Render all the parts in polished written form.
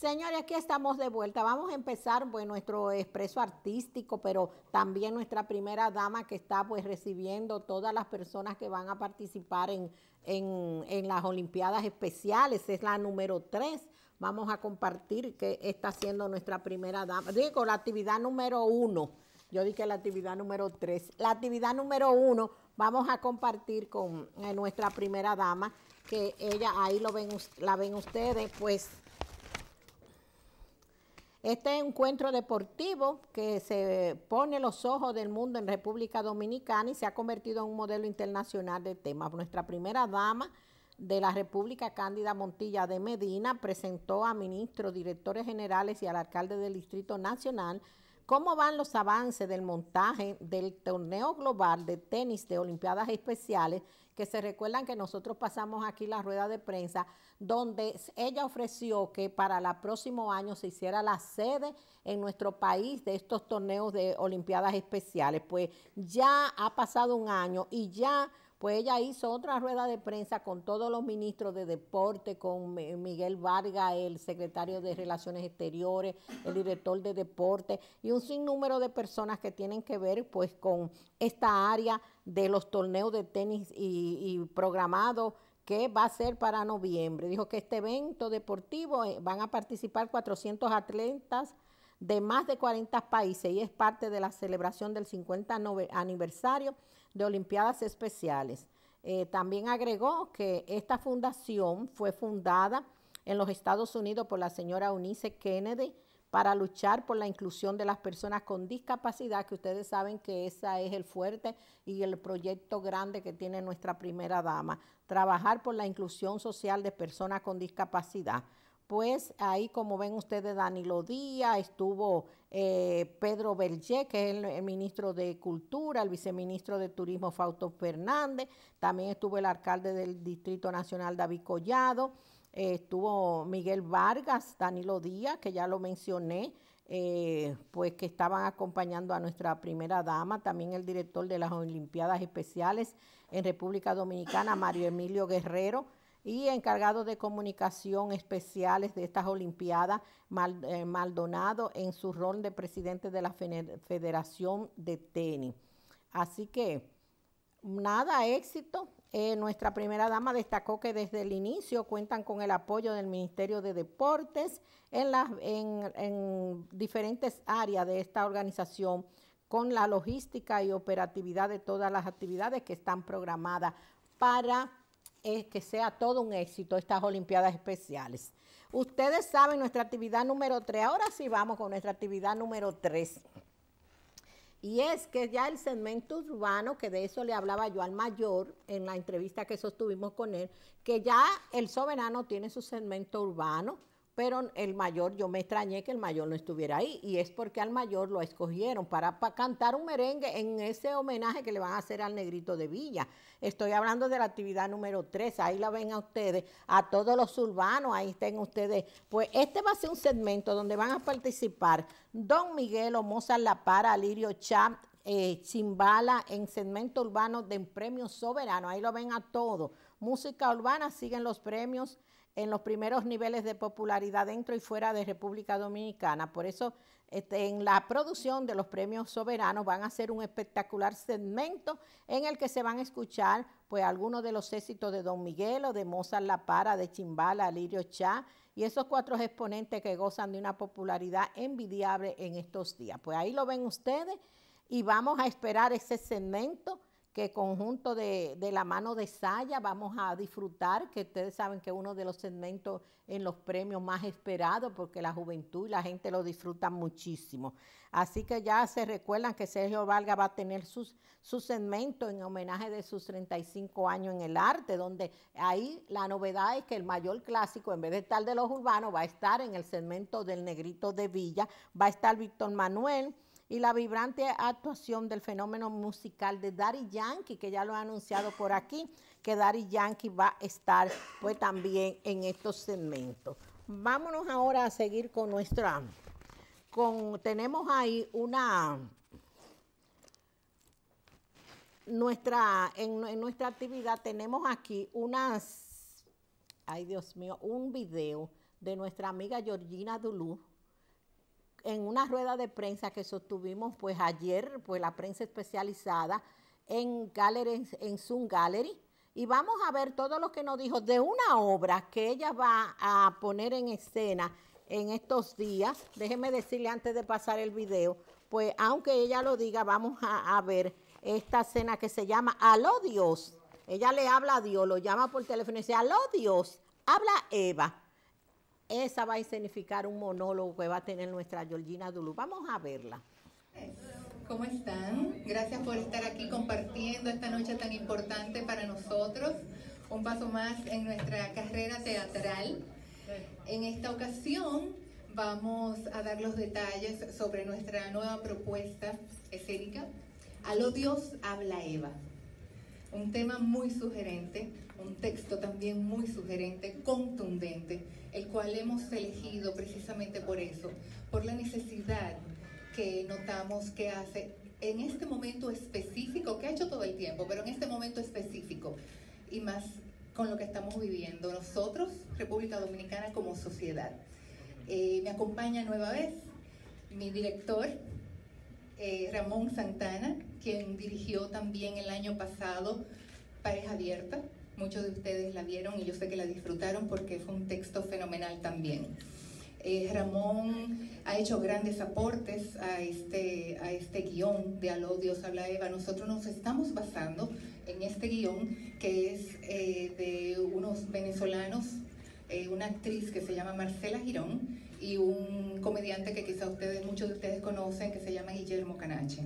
Señores, aquí estamos de vuelta. Vamos a empezar pues nuestro expreso artístico, pero también nuestra primera dama que está pues recibiendo todas las personas que van a participar en las Olimpiadas Especiales. Es la número 3. Vamos a compartir que está haciendo nuestra primera dama. Digo, la actividad número 1. Yo dije la actividad número 3. La actividad número 1 vamos a compartir con nuestra primera dama, que ella ahí la ven ustedes, pues. Este encuentro deportivo que se pone los ojos del mundo en República Dominicana y se ha convertido en un modelo internacional de temas. Nuestra primera dama de la República, Cándida Montilla de Medina, presentó a ministros, directores generales y al alcalde del Distrito Nacional cómo van los avances del montaje del torneo global de tenis de Olimpiadas Especiales, que se recuerdan que nosotros pasamos aquí la rueda de prensa, donde ella ofreció que para el próximo año se hiciera la sede en nuestro país de estos torneos de Olimpiadas Especiales. Pues ya ha pasado un año y ya pues ella hizo otra rueda de prensa con todos los ministros de deporte, con Miguel Vargas, el secretario de Relaciones Exteriores, el director de deporte y un sinnúmero de personas que tienen que ver pues con esta área de los torneos de tenis y programado que va a ser para noviembre. Dijo que este evento deportivo van a participar 400 atletas de más de 40 países y es parte de la celebración del 50 aniversario de Olimpiadas Especiales. También agregó que esta fundación fue fundada en los Estados Unidos por la señora Eunice Kennedy para luchar por la inclusión de las personas con discapacidad, que ustedes saben que ese es el fuerte y el proyecto grande que tiene nuestra primera dama, trabajar por la inclusión social de personas con discapacidad. Pues ahí, como ven ustedes, Danilo Díaz, estuvo Pedro Berger, que es el ministro de Cultura, el viceministro de Turismo, Fausto Fernández, también estuvo el alcalde del Distrito Nacional, David Collado, estuvo Miguel Vargas, Danilo Díaz, que ya lo mencioné, pues que estaban acompañando a nuestra primera dama, también el director de las Olimpiadas Especiales en República Dominicana, Mario Emilio Guerrero, y encargado de comunicación especiales de estas Olimpiadas, Maldonado, en su rol de presidente de la Federación de Tenis. Así que, nada, éxito. Nuestra primera dama destacó que desde el inicio cuentan con el apoyo del Ministerio de Deportes en diferentes áreas de esta organización, con la logística y operatividad de todas las actividades que están programadas para que sea todo un éxito estas Olimpiadas Especiales. Ustedes saben nuestra actividad número 3. Ahora sí vamos con nuestra actividad número 3. Y es que ya el segmento urbano, que de eso le hablaba yo al mayor en la entrevista que sostuvimos con él, que ya el soberano tiene su segmento urbano, pero el mayor, yo me extrañé que el mayor no estuviera ahí, y es porque al mayor lo escogieron para cantar un merengue en ese homenaje que le van a hacer al Negrito de Villa. Estoy hablando de la actividad número 3, ahí la ven a ustedes, a todos los urbanos, ahí estén ustedes. Pues este va a ser un segmento donde van a participar Don Miguel, Mozart La Para, Lirio Chap, Chimbala, en segmento urbano de premios soberanos, ahí lo ven a todos. Música urbana, siguen los premios en los primeros niveles de popularidad dentro y fuera de República Dominicana. Por eso, en la producción de los premios soberanos van a hacer un espectacular segmento en el que se van a escuchar pues algunos de los éxitos de Don Miguel o de Mozart La Para, de Chimbala, Lirio Chá, y esos 4 exponentes que gozan de una popularidad envidiable en estos días. Pues ahí lo ven ustedes y vamos a esperar ese segmento que conjunto de la mano de Saya vamos a disfrutar, que ustedes saben que es uno de los segmentos en los premios más esperados, porque la juventud y la gente lo disfrutan muchísimo. Así que ya se recuerdan que Sergio Vargas va a tener su segmento en homenaje de sus 35 años en el arte, donde ahí la novedad es que el mayor clásico, en vez de estar de los urbanos, va a estar en el segmento del Negrito de Villa, va a estar Víctor Manuel, y la vibrante actuación del fenómeno musical de Daddy Yankee, que ya lo ha anunciado por aquí, que Daddy Yankee va a estar pues también en estos segmentos. Vámonos ahora a seguir con tenemos ahí en nuestra actividad tenemos aquí ay Dios mío, un video de nuestra amiga Georgina Duluth en una rueda de prensa que sostuvimos pues ayer, pues la prensa especializada en Zoom Gallery, y vamos a ver todo lo que nos dijo de una obra que ella va a poner en escena en estos días. Déjeme decirle antes de pasar el video, pues aunque ella lo diga, vamos a ver esta escena que se llama Aló Dios. Ella le habla a Dios, lo llama por teléfono y dice, aló Dios, habla Eva. Esa va a significar un monólogo que va a tener nuestra Georgina Duluth. Vamos a verla. ¿Cómo están? Gracias por estar aquí compartiendo esta noche tan importante para nosotros. Un paso más en nuestra carrera teatral. En esta ocasión vamos a dar los detalles sobre nuestra nueva propuesta escénica. Aló Dios, habla Eva. Un tema muy sugerente, un texto también muy sugerente, contundente, el cual hemos elegido precisamente por eso, por la necesidad que notamos que hace en este momento específico, que ha hecho todo el tiempo, pero en este momento específico, y más con lo que estamos viviendo nosotros, República Dominicana, como sociedad. Me acompaña nueva vez mi director, Ramón Santana, quien dirigió también el año pasado Pareja Abierta. Muchos de ustedes la vieron y yo sé que la disfrutaron porque fue un texto fenomenal también. Ramón ha hecho grandes aportes a este guión de Aló Dios habla Eva. Nosotros nos estamos basando en este guión que es de unos venezolanos, una actriz que se llama Marcela Girón y un comediante que quizá muchos de ustedes conocen, que se llama Guillermo Canache.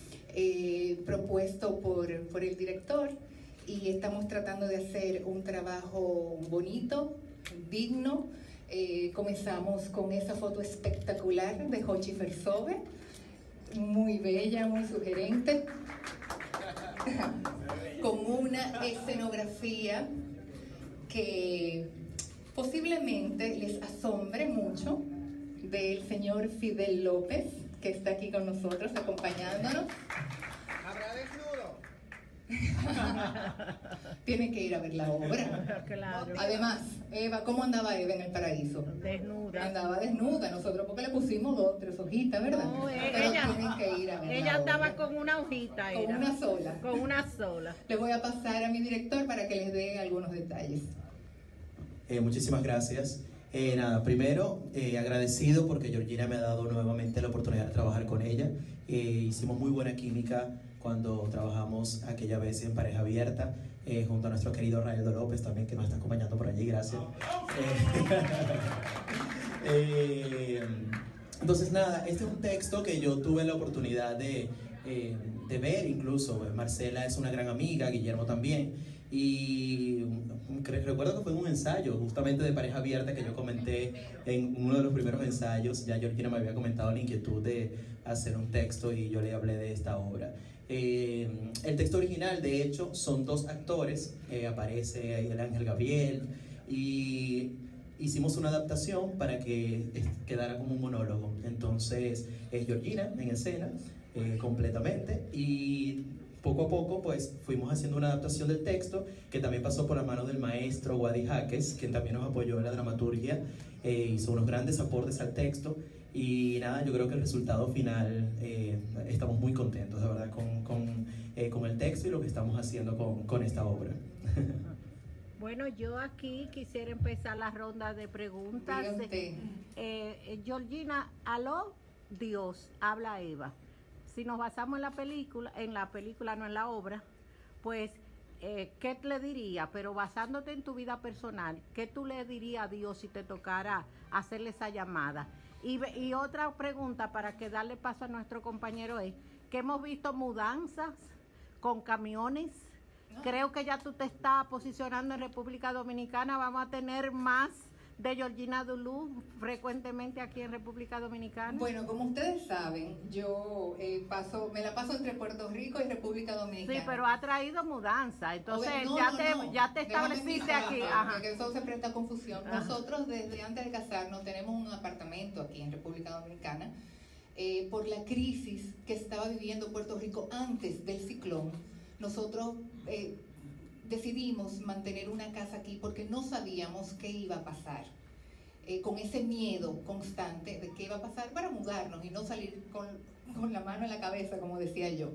Propuesto por el director, y estamos tratando de hacer un trabajo bonito, digno. Comenzamos con esa foto espectacular de Jochi Fersove, muy bella, muy sugerente, con una escenografía que posiblemente les asombre mucho, del señor Fidel López, que está aquí con nosotros acompañándonos. ¿Habrá desnudo? Tienen que ir a ver la obra. Claro. Además, Eva, ¿cómo andaba Eva en el paraíso? Desnuda. Andaba desnuda, nosotros porque le pusimos 2 o 3 hojitas, ¿verdad? No, pero tienen que ir a ver ella la andaba obra. con una hojita. Con una sola. Con una sola. Le voy a pasar a mi director para que les dé algunos detalles. Muchísimas gracias. Nada, primero agradecido porque Georgina me ha dado nuevamente la oportunidad de trabajar con ella. Hicimos muy buena química cuando trabajamos aquella vez en Pareja Abierta, junto a nuestro querido Raeldo López también, que nos está acompañando por allí, gracias. Entonces nada, este es un texto que yo tuve la oportunidad de ver incluso. Marcela es una gran amiga, Guillermo también, y recuerdo que fue en un ensayo justamente de Pareja Abierta que yo comenté en uno de los primeros ensayos. Ya Georgina me había comentado la inquietud de hacer un texto y yo le hablé de esta obra. El texto original, de hecho, son 2 actores, aparece ahí el Ángel Gabriel, y hicimos una adaptación para que quedara como un monólogo. Entonces es Georgina en escena completamente, y poco a poco pues fuimos haciendo una adaptación del texto que también pasó por la mano del maestro Wadi Jaques, quien también nos apoyó en la dramaturgia, hizo unos grandes aportes al texto. Y nada, yo creo que el resultado final, estamos muy contentos, de verdad, con el texto y lo que estamos haciendo con esta obra. Bueno, yo aquí quisiera empezar la ronda de preguntas. Georgina, aló Dios, habla Eva. Si nos basamos en la película, no en la obra, pues, ¿qué le diría? Pero basándote en tu vida personal, ¿qué tú le dirías a Dios si te tocara hacerle esa llamada? Y otra pregunta para que darle paso a nuestro compañero es que hemos visto mudanzas con camiones. Creo que ya tú te estás posicionando en República Dominicana. Vamos a tener más de Georgina Duluth frecuentemente aquí en República Dominicana. Bueno, como ustedes saben, yo me la paso entre Puerto Rico y República Dominicana. Sí, pero ha traído mudanza, entonces ya te estableciste aquí. Ajá. Que eso se presta a confusión. Ajá. Nosotros desde antes de casarnos tenemos un apartamento aquí en República Dominicana. Por la crisis que estaba viviendo Puerto Rico antes del ciclón, nosotros decidimos mantener una casa aquí porque no sabíamos qué iba a pasar. con ese miedo constante de qué va a pasar para mudarnos y no salir con la mano en la cabeza, como decía yo.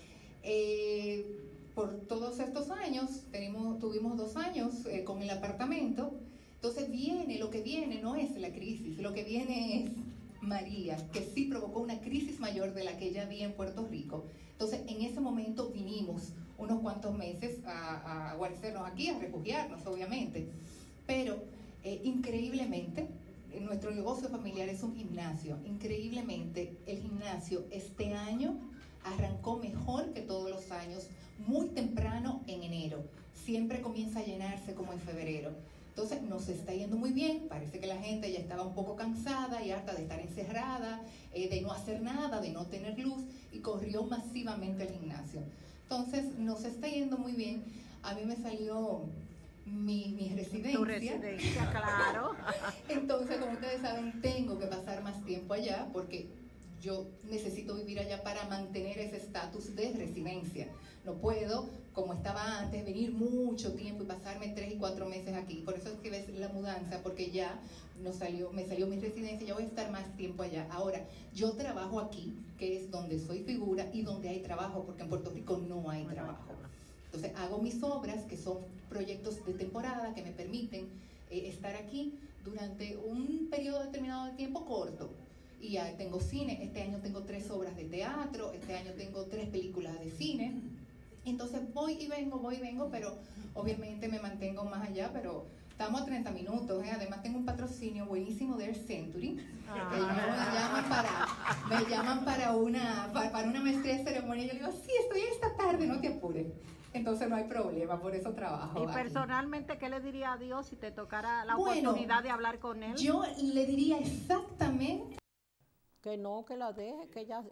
Por todos estos años, tuvimos 2 años con el apartamento. Entonces lo que viene no es la crisis, lo que viene es María, que sí provocó una crisis mayor de la que ya había en Puerto Rico. Entonces, en ese momento vinimos unos cuantos meses a guarecernos aquí, a refugiarnos, obviamente. Pero, increíblemente, nuestro negocio familiar es un gimnasio. Increíblemente, el gimnasio este año arrancó mejor que todos los años, muy temprano en enero. Siempre comienza a llenarse como en febrero. Entonces nos está yendo muy bien, parece que la gente ya estaba un poco cansada y harta de estar encerrada, de no hacer nada, de no tener luz, y corrió masivamente al gimnasio. Entonces nos está yendo muy bien. A mí me salió mi residencia. Tu residencia, claro. Entonces, como ustedes saben, tengo que pasar más tiempo allá porque yo necesito vivir allá para mantener ese estatus de residencia. No puedo, como estaba antes, venir mucho tiempo y pasarme 3 y 4 meses aquí. Por eso es que ves la mudanza, porque ya me salió mi residencia, ya voy a estar más tiempo allá. Ahora, yo trabajo aquí, que es donde soy figura y donde hay trabajo, porque en Puerto Rico no hay trabajo. Entonces, hago mis obras, que son proyectos de temporada, que me permiten estar aquí durante un periodo determinado de tiempo corto. Y ya tengo cine, este año tengo 3 obras de teatro, este año tengo 3 películas de cine. Entonces voy y vengo, pero obviamente me mantengo más allá, pero estamos a 30 minutos, Además tengo un patrocinio buenísimo de Air Century. Me llaman para una maestría de ceremonia y yo digo, sí, estoy esta tarde, no te apures. Entonces no hay problema, por eso trabajo. Y personalmente, ¿qué le diría a Dios si te tocara la oportunidad de hablar con Él? Yo le diría exactamente que no, que la deje, que ella...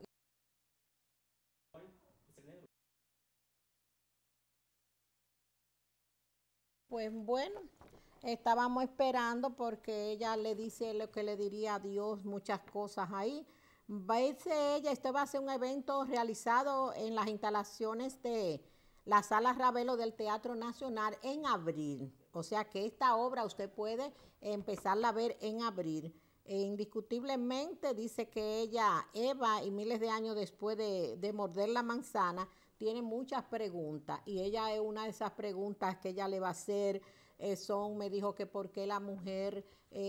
Pues bueno, estábamos esperando porque ella le dice lo que le diría a Dios, muchas cosas ahí. Dice ella, este va a ser un evento realizado en las instalaciones de la Sala Ravelo del Teatro Nacional en abril. O sea que esta obra usted puede empezarla a ver en abril. Indiscutiblemente dice que Eva, y miles de años después de morder la manzana, tiene muchas preguntas, y ella es una de esas preguntas que ella le va a hacer. Me dijo que por qué la mujer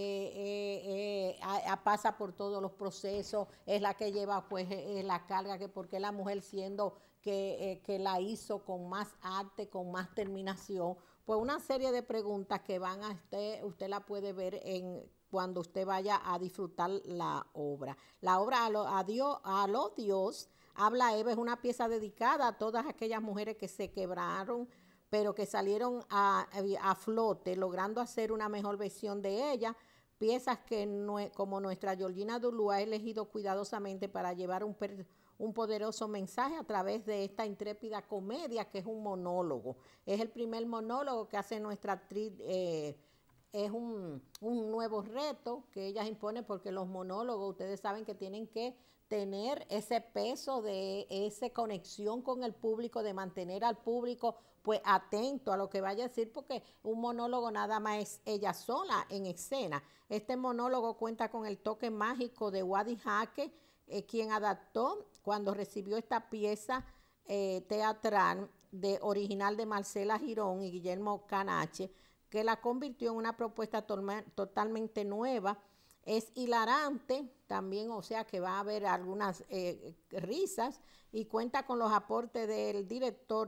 pasa por todos los procesos, es la que lleva pues la carga, que por qué la mujer, siendo que la hizo con más arte, con más terminación. Pues una serie de preguntas que van a usted la puede ver cuando usted vaya a disfrutar la obra. La obra a Dios habla Eva es una pieza dedicada a todas aquellas mujeres que se quebraron, pero que salieron a flote, logrando hacer una mejor versión de ella. Piezas que como nuestra Georgina Dulú ha elegido cuidadosamente para llevar un poderoso mensaje a través de esta intrépida comedia, que es un monólogo. Es el primer monólogo que hace nuestra actriz. Es un nuevo reto que ella impone, porque los monólogos, ustedes saben que tienen que tener ese peso de esa conexión con el público, de mantener al público pues atento a lo que vaya a decir, porque un monólogo nada más es ella sola en escena. Este monólogo cuenta con el toque mágico de Wadi Jaque, quien adaptó cuando recibió esta pieza teatral original de Marcela Girón y Guillermo Canache, que la convirtió en una propuesta totalmente nueva. Es hilarante también, o sea que va a haber algunas risas, y cuenta con los aportes del director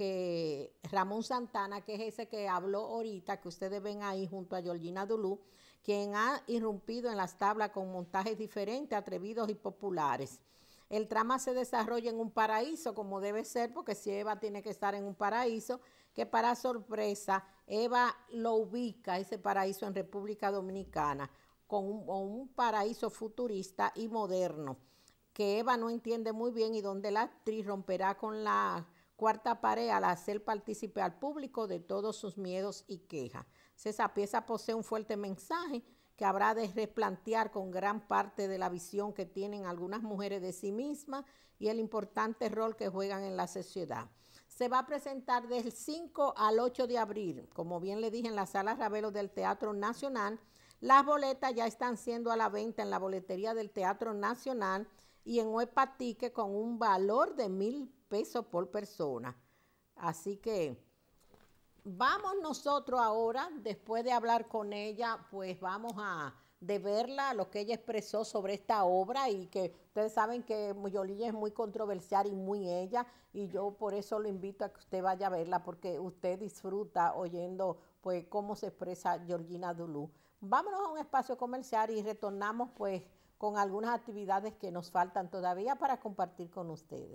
Ramón Santana, que es ese que habló ahorita, que ustedes ven ahí junto a Georgina Dulú, quien ha irrumpido en las tablas con montajes diferentes, atrevidos y populares. El trama se desarrolla en un paraíso, como debe ser, porque si Eva tiene que estar en un paraíso, que para sorpresa Eva lo ubica, ese paraíso, en República Dominicana, con un paraíso futurista y moderno, que Eva no entiende muy bien, y donde la actriz romperá con la cuarta pared al hacer partícipe al público de todos sus miedos y quejas. Esa pieza posee un fuerte mensaje que habrá de replantear con gran parte de la visión que tienen algunas mujeres de sí mismas y el importante rol que juegan en la sociedad. Se va a presentar del 5 al 8 de abril, como bien le dije, en la Sala Ravelo del Teatro Nacional. Las boletas ya están siendo a la venta en la boletería del Teatro Nacional y en Huepa Ticket con un valor de 1,000 pesos por persona. Así que vamos nosotros ahora, después de hablar con ella, pues vamos de verla, lo que ella expresó sobre esta obra, y que ustedes saben que Yolilla es muy controversial y muy ella, y yo por eso lo invito a que usted vaya a verla, porque usted disfruta oyendo pues cómo se expresa Georgina Duluth. Vámonos a un espacio comercial y retornamos pues con algunas actividades que nos faltan todavía para compartir con ustedes.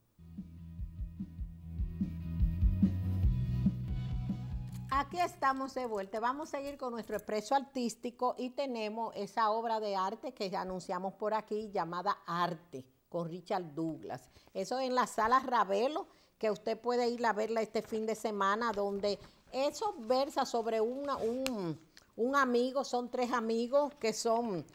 Aquí estamos de vuelta. Vamos a seguir con nuestro expreso artístico y tenemos esa obra de arte que ya anunciamos por aquí llamada Arte con Richard Douglas. Eso en la Sala Ravelo, que usted puede ir a verla este fin de semana, donde eso versa sobre un amigo, son 3 amigos que son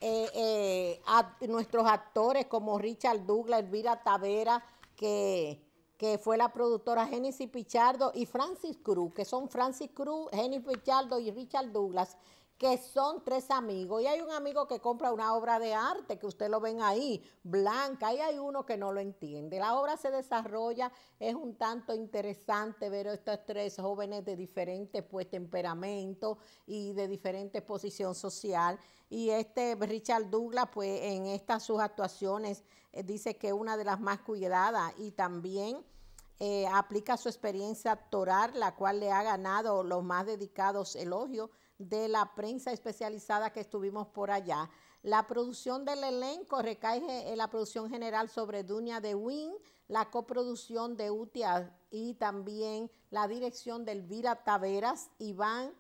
nuestros actores como Richard Douglas, Elvira Tavera, que fue la productora Genesis Pichardo, y Francis Cruz, que son Francis Cruz, Genesis Pichardo y Richard Douglas, que son 3 amigos. Y hay un amigo que compra una obra de arte, que usted lo ven ahí, blanca, y hay uno que no lo entiende. La obra se desarrolla, es un tanto interesante ver a estos 3 jóvenes de diferentes pues temperamentos y de diferente posición social. Y Richard Douglas, pues en estas sus actuaciones, dice que es una de las más cuidadas, y también aplica su experiencia actoral, la cual le ha ganado los más dedicados elogios de la prensa especializada que estuvimos por allá. La producción del elenco recae en la producción general sobre Dunia de Wynn, la coproducción de UTIA y también la dirección de Elvira Taveras. Iván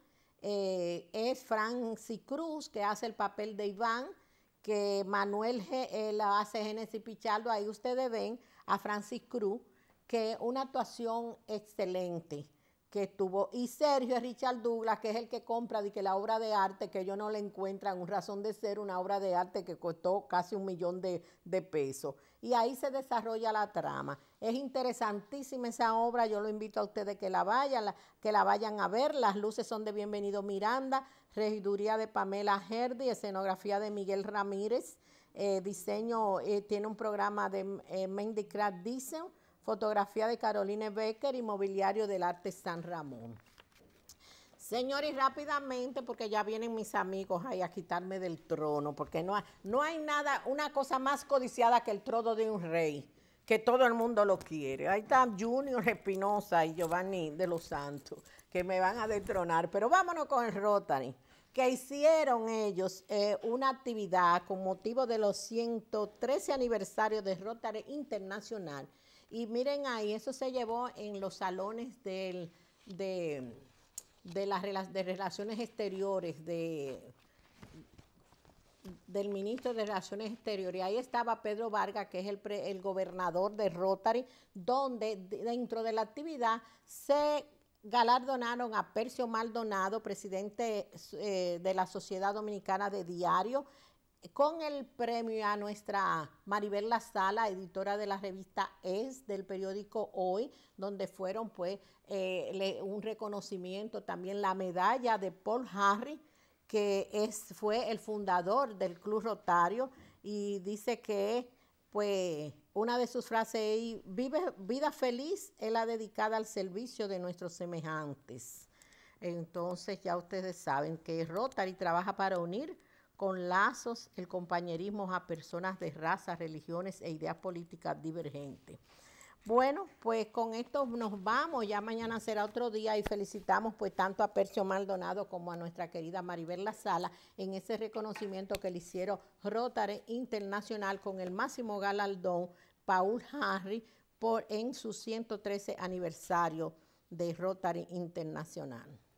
es Francis Cruz, que hace el papel de Iván, que Manuel la hace Genesis Pichardo. Ahí ustedes ven a Francis Cruz, que una actuación excelente que tuvo. Y Sergio es Richard Douglas, que es el que compra de que la obra de arte, que ellos no le encuentran un razón de ser, una obra de arte que costó casi 1,000,000 de pesos. Y ahí se desarrolla la trama. Es interesantísima esa obra, yo lo invito a ustedes que la vayan a ver. Las luces son de Bienvenido Miranda, regiduría de Pamela Herdy, escenografía de Miguel Ramírez, diseño, tiene un programa de Mendy Craft Design, fotografía de Caroline Becker y mobiliario del Arte San Ramón. Señores, rápidamente, porque ya vienen mis amigos ahí a quitarme del trono, porque no hay nada, una cosa más codiciada que el trono de un rey, que todo el mundo lo quiere. Ahí está Junior Espinosa y Giovanni de los Santos, que me van a destronar. Pero vámonos con el Rotary, que hicieron ellos una actividad con motivo de los 113 aniversarios de Rotary Internacional. Y miren ahí, eso se llevó en los salones de Relaciones Exteriores, del ministro de Relaciones Exteriores. Y ahí estaba Pedro Vargas, que es el gobernador de Rotary, donde dentro de la actividad se galardonaron a Percio Maldonado, presidente de la Sociedad Dominicana de Diario, con el premio a nuestra Maribel La Sala, editora de la revista Es, del periódico Hoy, donde fueron pues un reconocimiento, también la medalla de Paul Harris, que fue el fundador del Club Rotario, y dice que pues una de sus frases es: vida feliz es la dedicada al servicio de nuestros semejantes. Entonces ya ustedes saben que Rotary trabaja para unir con lazos el compañerismo a personas de razas, religiones e ideas políticas divergentes. Bueno, pues con esto nos vamos, ya mañana será otro día, y felicitamos pues tanto a Percio Maldonado como a nuestra querida Maribel La Sala en ese reconocimiento que le hicieron Rotary Internacional con el máximo galardón Paul Harris en su 113 aniversario de Rotary Internacional.